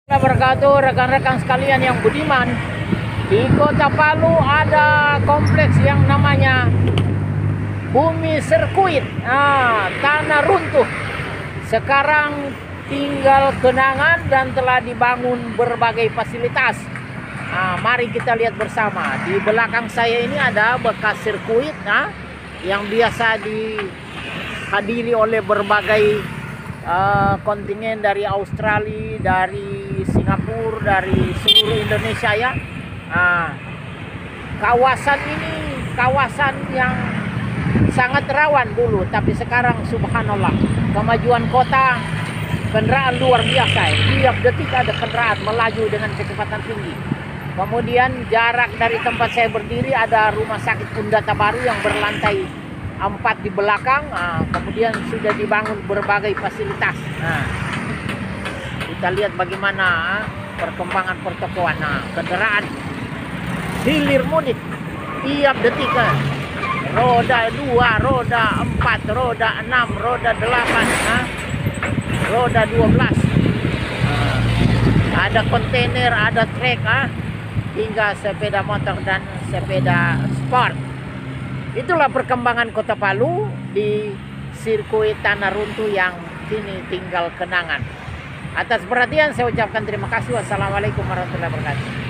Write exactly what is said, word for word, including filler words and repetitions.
Wabarakatuh, rekan-rekan sekalian yang budiman. Di Kota Palu ada kompleks yang namanya Bumi Sirkuit, nah, tanah runtuh. Sekarang tinggal kenangan dan telah dibangun berbagai fasilitas. Nah, mari kita lihat bersama. Di belakang saya ini ada bekas sirkuit, nah, yang biasa dihadiri oleh berbagai uh, kontingen dari Australia, dari Singapura, dari seluruh Indonesia ya. Nah, kawasan ini kawasan yang sangat rawan dulu, tapi sekarang subhanallah kemajuan kota, kendaraan luar biasa. Tiap detik ada kendaraan melaju dengan kecepatan tinggi. Kemudian jarak dari tempat saya berdiri ada rumah sakit Undata Baru yang berlantai empat di belakang. Nah, kemudian sudah dibangun berbagai fasilitas. Nah, kita lihat bagaimana perkembangan pertokoan. Nah, kendaraan hilir mudik tiap detik. Roda dua, roda empat, roda enam, roda delapan, nah, roda dua belas. Nah, ada kontainer, ada trek, ah, hingga sepeda motor dan sepeda sport. Itulah perkembangan Kota Palu di sirkuit tanah runtuh yang kini tinggal kenangan. Atas perhatian saya ucapkan terima kasih. Wassalamualaikum warahmatullahi wabarakatuh.